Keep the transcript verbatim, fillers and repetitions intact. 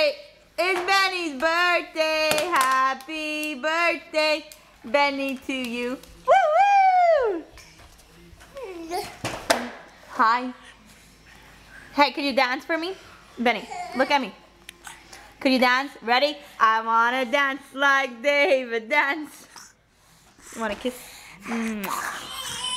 Today is Benny's birthday. Happy birthday, Benny, to you. Woo woo! Hi. Hey, can you dance for me? Benny, look at me. Could you dance? Ready? I wanna dance like David dance. You wanna kiss? Mwah.